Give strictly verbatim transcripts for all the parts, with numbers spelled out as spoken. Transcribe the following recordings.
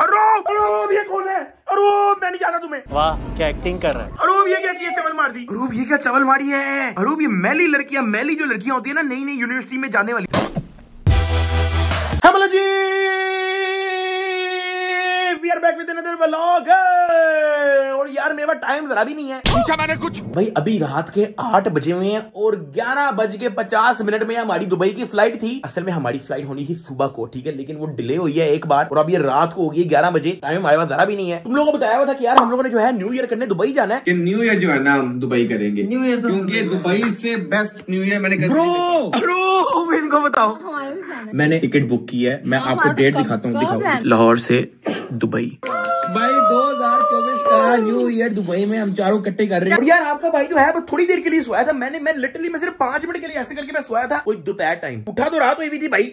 अरूब अरूब ये कौन है? अरूब मैं नहीं जाना तुम्हें। वाह क्या एक्टिंग कर रहा है। अरूब ये क्या किया? चवल मार दी। अरूब ये क्या चवल मारी है? अरूब ये मैली लड़कियां, मैली जो लड़कियां होती है ना नई नई यूनिवर्सिटी में जाने वाली। हेलो जी, we are back with another vlog. और यार मेरे पास टाइम जरा भी नहीं है। पूछा मैंने कुछ? भाई अभी रात के आठ बजे हुए हैं और ग्यारह बज के पचास मिनट में हमारी दुबई की फ्लाइट थी। असल में हमारी फ्लाइट होनी थी सुबह को, ठीक है, लेकिन वो डिले हुई है एक बार और अब ये रात को हो गई ग्यारह बजे। टाइम हमारे पास जरा भी नहीं है। तुम लोगों को बताया हुआ था कि यार हम लोगों ने जो है न्यू ईयर करने दुबई जाना है। कि न्यू ईयर जो है ना हम दुबई करेंगे, न्यू ईयर क्योंकि दुबई से बेस्ट न्यू ईयर मैंने ब्रो ब्रो इनको बताओ। मैंने टिकट बुक की है, मैं आपको डेट दिखाता हूँ, दिखाओ। लाहौर से दुबई। भाई दो हज़ार चौबीस का न्यू ईयर दुबई में हम चारों इकट्ठे कर रहे हैं। और यार आपका भाई जो है वो थोड़ी देर के लिए सोया था। मैंने मैं लिटरली मैं सिर्फ पांच मिनट के लिए ऐसे करके मैं सोया था। कोई दोपहर टाइम उठा तो रात हुई भी थी भाई।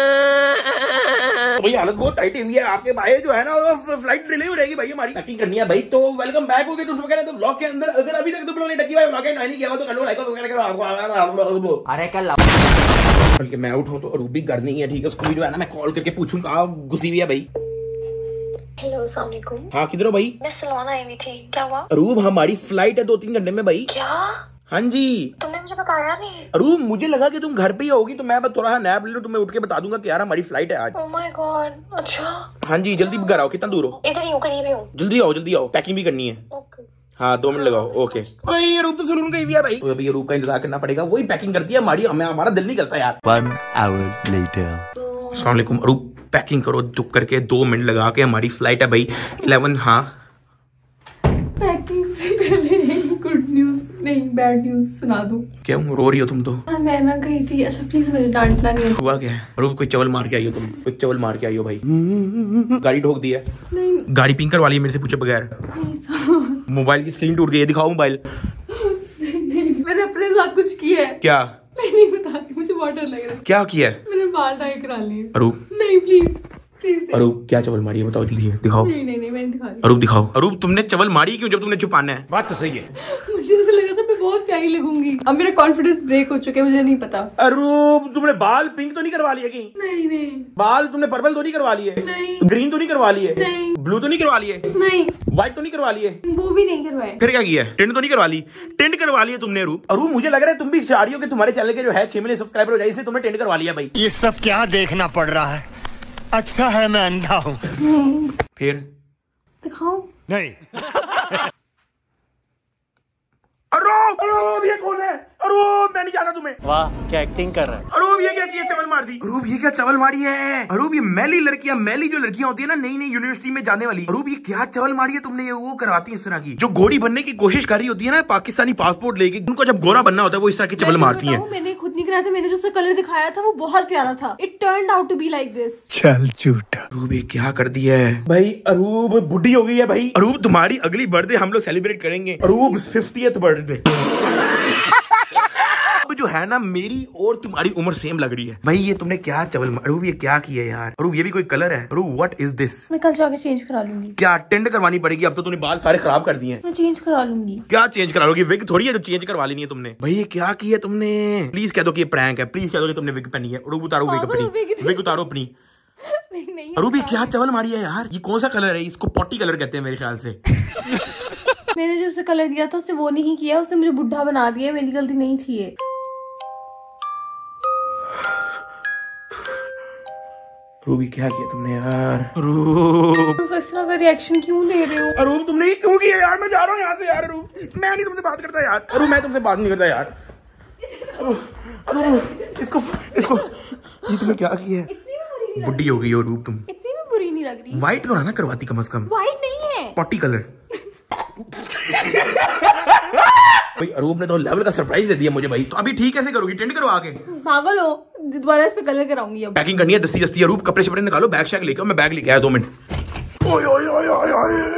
तो भाई हालत बहुत टाइट हुई है। आपके भाई जो है ना फ्लाइट डिले हो रहेगी भाई, हमारी पैकिंग करनी है भाई। तो वेलकम बैक हो गए तुम वगैरह तो व्लॉग के अंदर। अगर अभी तक तुम लोगों ने टकी भाई व्लॉग नहीं किया हो तो कर लो लाइक वगैरह। अरे कल बल्कि मैं उठाऊं तो अरूब भी घर नहीं है, ठीक है, उसको भी जो है ना मैं कॉल करके पूछूंगा घुसी हुई है भाई। हेलो अस्सलाम वालेकुम। हाँ किधर हो भाई? मैं सलोना आई हुई थी, क्या हुआ? अरूब हमारी फ्लाइट है दो तीन घंटे में भाई। क्या? हाँ जी। तुमने मुझे बताया नहीं। अरूब मुझे लगा कि तुम घर पे ही होगी तो मैं थोड़ा सा नैप ले लूं, तुम्हें उठ के बता दूंगा कि यार हमारी फ्लाइट है आज। Oh my god. अच्छा हाँ जी, जल्दी घर आओ। कितना दूर हो? इधर ही हूँ, करीब ही हूँ। जल्दी आओ जल्दी आओ, पैकिंग भी करनी है। ओके हाँ दो मिनट लगाओ। ओके भाई अरूब तो सलून गई हुई है भाई, तो अभी अरूब का इंतजार करना पड़ेगा। वही पैकिंग करती है हमारी, हमें हमारा दिल नहीं करता यार। One hour later. अस्सलाम वालेकुम। अरूब पैकिंग करो चुप करके, दो मिनट लगा के हमारी फ्लाइट है भाई इलेवन। हाँ पैकिंग से पहले गुड न्यूज नहीं बैड न्यूज सुना दूं। क्यों रो रही हो तुम? तो हाँ, मैं ना गई थी। अच्छा प्लीज मुझे डांटना नहीं है। हुआ क्या है? अरूब कोई चवल मार के आई हो तुम, कोई चवल मार के आई हो भाई। गाड़ी ठोक दी है? नहीं गाड़ी पिंक करवा ली मेरे से पूछे बगैर। नहीं सर। मोबाइल की स्क्रीन टूट गई है, दिखाओ मोबाइल। नहीं, नहीं, मैंने अपने साथ कुछ किया है। क्या? मैं नहीं बताती, मुझे बहुत डर लग रहा है। क्या किया है? मैंने बाल डाई करा लिए। अरूब नहीं प्लीज प्लीज। अरूब क्या चवल मारी है बताओ जल्दी, दिखाओ। नहीं नहीं नहीं मैं नहीं दिखा रही। अरूब दिखाओ। अरूब तुमने चवल मारी क्यों जब तुमने छुपाना है? बात तो सही है। मुझे ऐसा लग रहा था मैं बहुत प्यारी लगूंगी। अब मेरा कॉन्फिडेंस ब्रेक हो चुका है, मुझे नहीं पता। अरूब तुमने बाल पिंक तो नहीं करवा लिए कहीं? नहीं नहीं बाल तुमने पर्पल तो नहीं करवा लिए? नहीं। ग्रीन तो नहीं करवा लिए? नहीं। ब्लू तो नहीं करवा लिए? नहीं व्हाइट तो नहीं करवा लिए? वो भी नहीं करवाए। फिर क्या किया? टेंट तो नहीं करवा ली? टेंट करवा लिया तुमने अरूब। अरूब मुझे लग रहा है तुम भी चाह रही हो कि तुम्हारे चैनल के जो है छह मिलियन सब्सक्राइबर हो जाए, इसलिए तुमने टेंट करवा लिया भाई। ये सब क्या देखना पड़ रहा है? अच्छा है मैं अंधा हूँ। फिर दिखाओ। नहीं। अरूब अरूब ये कौन है? अरूब मैं नहीं जाना तुम्हें। वाह क्या एक्टिंग कर रहा है। अरूब ये क्या किया? चवल मार दी। अरूब ये क्या चवल मारी है? अरूब ये मैली लड़कियां, मैली जो लड़कियां होती है ना नई नई यूनिवर्सिटी में जाने वाली। अरूब ये क्या चवल मारी है तुमने? ये वो करवाती है इस तरह की, जो गोरी बनने की कोशिश कर रही होती है ना पाकिस्तानी पासपोर्ट लेके, उनको जब गोरा बनना होता है वो इस तरह की चवल मारती है। मैंने खुद नहीं कराया था, मैंने जो कलर दिखाया था वो बहुत प्यारा था। It turned out to be like this. चल झूठा। अरूब ये क्या कर दिया है भाई? अरूब बुढ़ी हो गई है भाई। अरूब तुम्हारी अगली बर्थडे हम लोग सेलिब्रेट करेंगे। Aroob fiftieth birthday. जो है ना मेरी और तुम्हारी उम्र सेम लग रही है भाई। ये तुमने क्या चवल? अरूब ये क्या किया यार? अरूब ये भी कोई कलर है? Aroob what is this? मैं कल जाके चेंज करा लूंगी। क्या टेंड करवानी पड़ेगी? अब तो तूने बाल सारे खराब कर दिए हैं। मैं चेंज करा लूंगी। क्या चेंज करा लोगी? विग थोड़ी है जो चेंज करवा लेनी है तुमने। भाई ये क्या किया तुमने? प्लीज कह दो कि ये प्रैंक है, प्लीज कह दो कि तुमने विग पहनी है। अरूब उतारो विग अपनी, विग उतारो अपनी। अरूब ये क्या चवल मारी है यार? ये कौन सा कलर है? इसको पॉटी कलर कहते हैं मेरे ख्याल से। मैंने जैसे कलर दिया था उसने वो नहीं किया, उसने मुझे बुढ़ा बना दिया। मेरी गलती नहीं थी ये। अरूब क्या किया तुमने यार? अरूब तुम इस तरह का रिएक्शन क्यों दे रहे हो? अरूब तुमने ये क्यों किया यार? मैं जा रहा हूँ यहाँ से यार। अरूब मैं नहीं तुमसे बात करता यार। अरूब मैं तुमसे बात नहीं करता यार। अरूब इसको इसको ये तुमने क्या किया है? बुढ़ी हो गई हो अरूब तुम। इतनी भी बुरी नहीं लग रही। व्हाइट कराना करवाती कम से कम। व्हाइट नहीं है, पॉटी कलर। भाई अरूब ने तो लेवल का सरप्राइज दे दिया मुझे भाई। तो अभी ठीक कैसे करोगी? टेंट करवा के? पागल हो, दोबारा इस पे कलर कराऊंगी अब। पैकिंग करनी है दस्ती दस्ती। अरूब कपड़े शपड़े निकालो, बैग शैग लेके आओ। मैं बैग लेके आया, दो मिनट। ओए ओए ओए ओए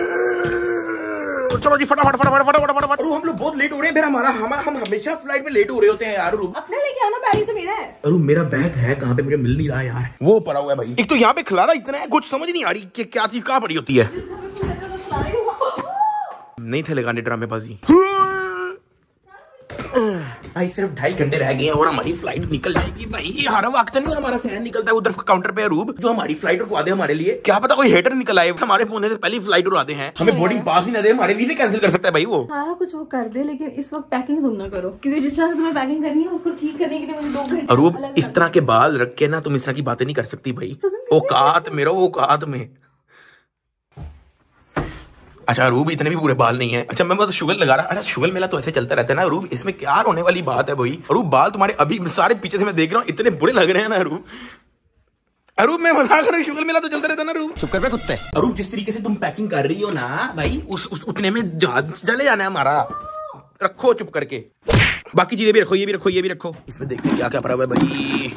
ओए चलो जी फटाफट फटाफट फटाफट फटाफट। अरूब हम लोग बहुत लेट हो रहे हैं। फिर हमारा हम हम हमेशा फ्लाइट में लेट हो रहे होते हैं यार। अरूब अपना लेके आना, बैग तो मेरा है। अरूब मेरा बैग है कहाँ पे? मुझे मिल नहीं रहा यार। वो पड़ा हुआ है भाई। एक तो यहाँ पे खिलारा इतना है, कुछ समझ नहीं आ रही कि क्या चीज कहाँ पड़ी होती है। नहीं थे लगाने ड्रामेबाजी। भाई सिर्फ ढाई घंटे रह गए हैं और हमारी फ्लाइट निकल जाएगी भाई। हर वक्त नहीं हमारा फैन निकलता है उधर काउंटर पे अरूब, जो हमारी फ्लाइट रुकवा दे हमारे लिए। क्या पता कोई हेटर निकल आए, हमारे पहुंचने से पहले फ्लाइट उड़ाते हैं, हमें बोर्डिंग पास ही ना दे, हमारे वीजे कैंसिल कर सकता है भाई वो। सारा कुछ वो कर दे, लेकिन इस वक्त पैकिंग तुम ना करो, क्योंकि जिस तरह से तुम्हें पैकिंग करनी है उसको ठीक करने के लिए मुझे दो घंटे। अरूब इस तरह के बाल रख के ना तुम इस तरह की बातें नहीं कर सकती भाई, औकात में रहो, औकात में। अच्छा अरूब इतने भी पूरे बाल नहीं है। अच्छा मैं मतलब शुगर लगा रहा। अच्छा शुगर मेला तो ऐसे चलता रहता है ना अरूब, इसमें क्या रोने वाली बात है भाई। अरूब बाल तुम्हारे अभी सारे पीछे से मैं देख रहा हूँ इतने बुरे लग रहे हैं ना अरूब। अरूब मैं मजाक कर रहा हूँ, शुगर मेला तो चलता रहता है ना अरूब। चुप कर बे कुत्ते। अरूब जिस तरीके से तुम पैकिंग कर रही हो ना भाई, उस, उस उतने में जहाज चले जाना है हमारा। रखो चुप करके, बाकी चीजें भी रखो, ये भी रखो, ये भी रखो। इसमें देखते क्या क्या पड़ा हुआ है भाई।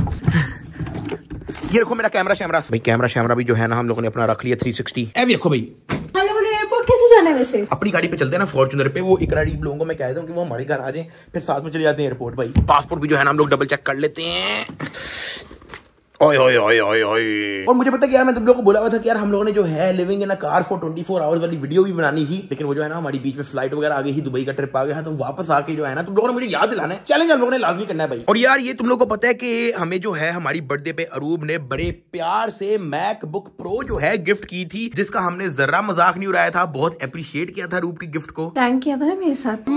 ये रखो मेरा कैमरा शैमरा भाई, कैमरा शैमरा भी जो है ना हम लोगों ने अपना रख लिया थ्री सिक्सटी। ए भी रखो भाई। हम लोगों ने एयरपोर्ट कैसे जाना है वैसे? अपनी गाड़ी पे चलते हैं ना फॉर्च्यूनर पे। वो इकरारीब लोगों को मैं कह दूं कि वो हमारे घर आ जाएं, फिर साथ में चले जाते हैं एयरपोर्ट भाई। पासपोर्ट भी जो है ना हम लोग डबल चेक कर लेते हैं। ओए ओए ओए ओए ओए। और मुझे पता कि यार मैं तुम लोगों को बोला हुआ था कि यार हम लोगों ने जो है living in a car for twenty four hours वाली वीडियो भी बनानी थी, लेकिन वो जो है ना हमारी बीच में फ्लाइट वगैरह आ गई थी, दुबई का ट्रिप आ गया है, तो वापस आके जो है ना तुम लोगों ने मुझे याद दिलाना है, चैलेंज हम लोगों ने लाजमी करना है भाई। और यार ये तुम लोगों को पता है कि हमें जो है हमारी बर्थडे पे अरूब ने बड़े प्यार से मैकबुक प्रो जो है गिफ्ट की थी, जिसका हमने जरा मजाक नहीं उड़ाया था, बहुत अप्रिशिएट किया था अरूब की गिफ्ट को। थैंक किया था ना मेरे साथ।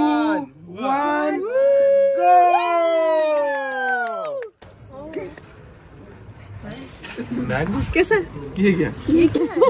कैसा ये क्या ये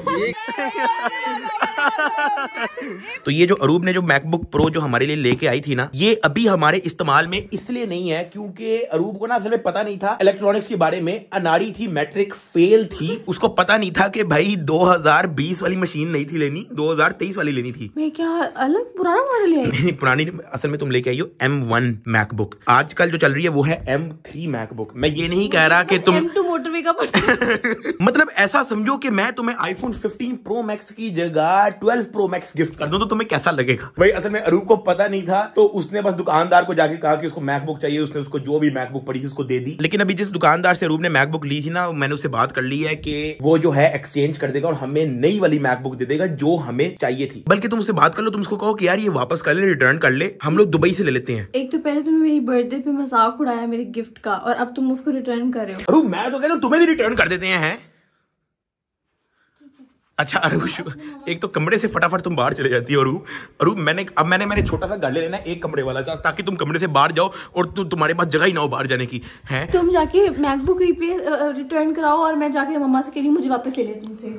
तो ये जो अरूब ने जो मैकबुक प्रो जो हमारे लिए लेके आई थी ना, ये अभी हमारे इस्तेमाल में इसलिए नहीं है क्योंकि अरूब को ना असल में पता नहीं था इलेक्ट्रॉनिक्स के बारे में। अनाड़ी थी, मैट्रिक फेल थी, उसको पता नहीं था कि भाई दो हज़ार बीस वाली मशीन नहीं थी लेनी, दो हज़ार तेईस वाली लेनी थी। मैं क्या अलग पुराना मॉडल है? नहीं पुरानी, असल में तुम लेके आई हो एम वन मैकबुक। आजकल जो चल रही है वो है एम थ्री मैकबुक। मैं ये नहीं कह रहा कि तुम एम टू मोटरवे का मतलब ऐसा समझो कि मैं तुम्हें आईफोन फिफ्टीन प्रो मैक्स की जगह ट्वेल्व प्रो मैक्स गिफ्ट कर दूं तो तुम्हें कैसा लगेगा भाई। असल में अरूब को पता नहीं था, तो उसने बस दुकानदार को जाके कहा कि उसको मैकबुक चाहिए, उसने उसको जो भी मैकबुक पड़ी थी उसको दे दी। लेकिन अभी जिस दुकानदार से अरूब ने मैकबुक ली थी ना, मैंने उससे बात कर ली है कि वो जो है एक्सचेंज कर देगा और हमें नई वाली मैकबुक दे देगा जो हमें चाहिए थी। बल्कि तुम उससे बात कर लो, तुम उसको कहो कि यार ये वापस कर ले, रिटर्न कर ले, हम लोग दुबई से ले लेते हैं। एक तो पहले तुमने मेरी बर्थडे पे मजाक उड़ाया मेरे गिफ्ट का, और अब तुम उसको रिटर्न कर रहे हो। अरूब मैं तो कह रहा हूं तुम्हें भी रिटर्न कर देते हैं। अच्छा अरूब एक तो कमरे से फटाफट तुम बाहर चले जाती हो अरूब। अरूब मैंने अब मैंने मैंने छोटा सा घर ले लेना एक कमरे वाला, ताकि तुम कमरे से बाहर जाओ और तु, तुम्हारे पास जगह ही ना हो बाहर जाने की है। तुम जाके मैकबुक रिप्लेस रिटर्न कराओ और मैं जाके मम्मा से कह रही हूँ मुझे वापस ले ले तुमसे।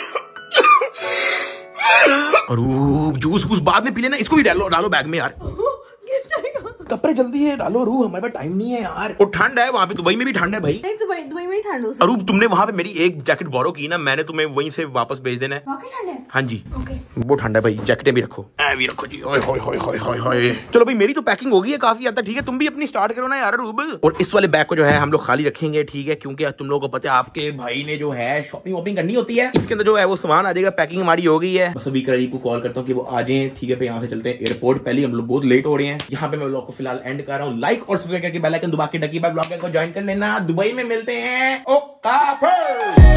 अरूब जूस वूस बाद में पी लेना, इसको भी डालो डालो बैग में यार, कपड़े जल्दी है डालो अरूब, हमारे पास टाइम नहीं है यार। और ठंड है वहाँ पे, दुबई में भी ठंड है भाई। दुबई दुबई में ठंड हो। अरूब तुमने वहाँ पे मेरी एक जैकेट बोरो की ना, मैंने तुम्हें वहीं से वापस भेज देना है। ठंड है? हाँ जी वो ठंड है भाई, जैकेटें भी रखो, ए भी रखो जी। ओए होए होए होए होए होए। चलो भाई मेरी तो पैकिंग हो गई है काफी हद तक, ठीक है तुम भी अपनी स्टार्ट करो ना यार अरूब। और इस वाले बैग को जो है हम लोग खाली रखेंगे, ठीक है, क्योंकि तुम लोगों को पता है आपके भाई ने जो है शॉपिंग वॉपिंग करनी होती है, इसके अंदर जो है वो सामान आ जाएगा, पैकिंग हमारी हो गई है। बस अभी करीब को कॉल करता हूँ कि वो आ जाए, ठीक है, यहाँ से चलते हैं एयरपोर्ट। पहले हम लोग बहुत लेट हो रहे हैं, यहाँ पे मैं लोग को फिलहाल एंड कर रहा हूँ। लाइक और सब्सक्राइब करके बेल आइकन दबा के डकी बाय ब्लॉग को ज्वाइन कर लेना। दुबई में मिलते हैं। ओके।